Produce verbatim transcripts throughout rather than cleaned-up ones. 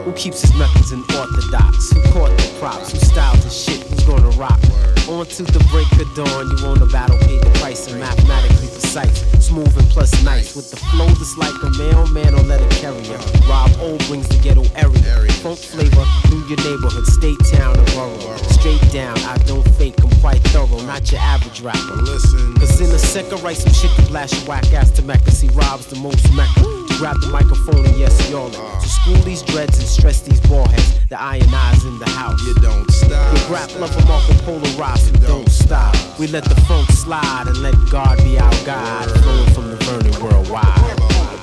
Who keeps his methods unorthodox? Who caught the props? Who styles the shit? Who's gonna rock? On to the break of dawn, you want a battle, pay the price and mathematically precise. Smooth and plus nice, with the flow that's like a mailman or letter carrier. Rob O brings the ghetto area. Funk flavor through your neighborhood, state, town, or borough. Straight down, I don't fake, I'm quite thorough, not your average rapper. Listen, Cause in a sec I write some shit to blast your whack ass to Mecca. See Rob's the most Mecca. To grab the microphone and yes, y'all in. To school these dreads and stress these ball heads. The iron eyes in the house. you don't stop. We rap lover Marco Polo Ross and don't stop. We let the funk slide and let God be our guide. Flowing from the Vernon worldwide.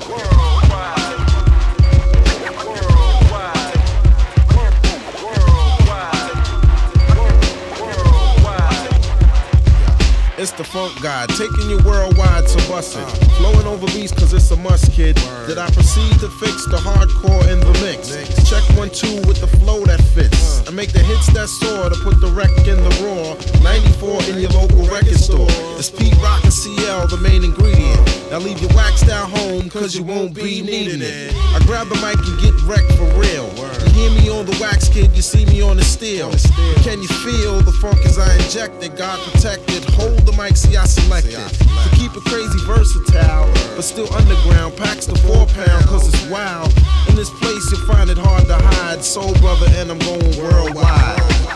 It's the funk god, taking you worldwide to bust it. Flowing over beats cause it's a must, kid. That I proceed to fix the hardcore in the mix. Check one, two with the flow that fits. I make the hits that soar to put the wreck in the raw. ninety-four in your local record store. It's Pete Rock and C L, the main ingredient. Now leave your wax down home cause you won't be needing it. I grab the mic and get wrecked for real. You hear me on the wax, kid, you see me on the steel. Can you feel the funk as I inject it? God protected, hold the mic, see I selected. To keep it crazy versatile, but still underground, packs the four pound cause it's wild. In this place you'll find it hard to hide. Soul brother and I'm going worldwide.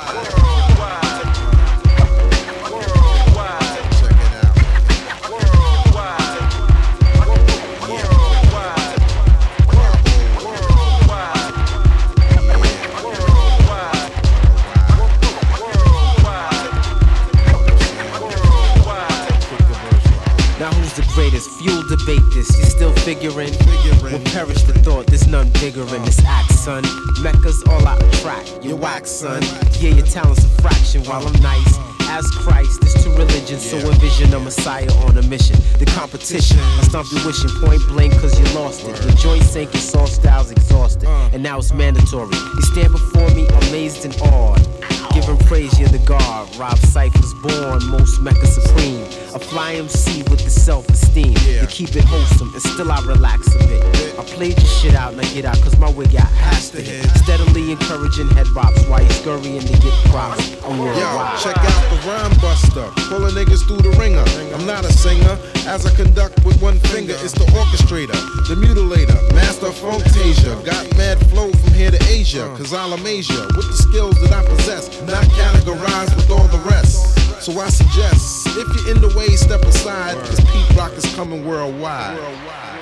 Fuel debate this, you still figuring? Will perish the thought, there's none bigger in this act, son. Mecca's all I attract, your wax, son. Yeah, your talent's a fraction while I'm nice. As Christ, there's two religions, so envision a Messiah on a mission. The competition, I stomp your wishing point blank cause you lost it. Your joints sank, your soul style's exhausted, and now it's mandatory. You stand before me amazed and awed, giving praise, you're the God. Rob Cypher's born, most Mecca supreme. A fly M C with the self-esteem. To keep it wholesome, and still I relax a bit. I played your shit out and I get out cause my wig got has to hit. Steadily encouraging head bops while you scurrying to get props. I'm worldwide. Yo, check out the rhyme buster, pulling niggas through the ringer. I'm not a singer, as I conduct with one finger. It's the orchestrator, the mutilator, master of Funktasia. Got mad flow from here to Asia, cause I'll amaze ya with the skills that I possess, not categorized with all the rest. So I suggest, if you're in the way, step aside, cause Pete Rock is coming worldwide.